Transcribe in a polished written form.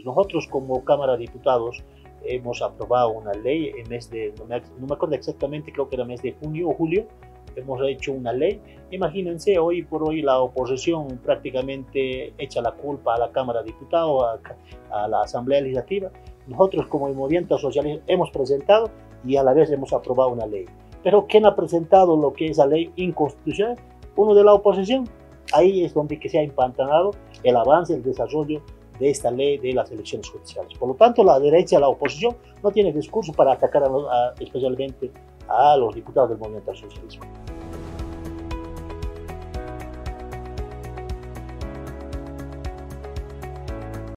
Nosotros como Cámara de Diputados hemos aprobado una ley en mes de, no me acuerdo exactamente, creo que era mes de junio o julio, hemos hecho una ley. Imagínense, hoy por hoy la oposición prácticamente echa la culpa a la Cámara de Diputados, a la Asamblea Legislativa. Nosotros como el Movimiento Socialista hemos presentado y a la vez hemos aprobado una ley. Pero ¿quién ha presentado lo que es la ley inconstitucional? Uno de la oposición. Ahí es donde que se ha empantanado el avance, el desarrollo de esta ley de las elecciones judiciales. Por lo tanto, la derecha, la oposición, no tiene discurso para atacar especialmente a los diputados del Movimiento al Socialismo.